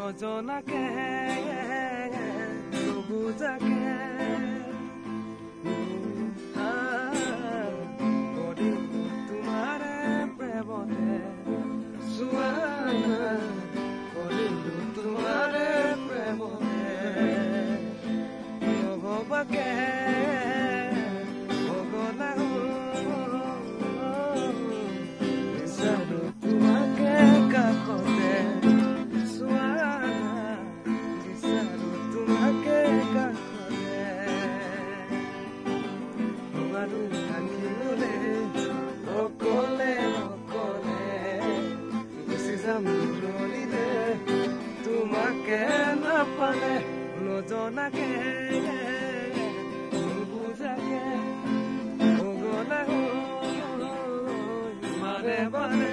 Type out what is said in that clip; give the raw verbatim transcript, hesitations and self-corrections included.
নজনাকে নুবুজাকে কৰিলো তোমাৰে প্ৰেমতে চোৱা কৰিলো তোমাৰে প্ৰেমতে নভবাকে ভগনা বিচাৰো তোমাকে কাষতে চোৱা বিচাৰো তোমাকে কাষতে আৰু থাকিলোৰে অকলে অকলে গুচি যাম দূৰলৈ তোমাকে নাপালে নজনাকে নুবুজাকে ভগনা বাৰে বাৰে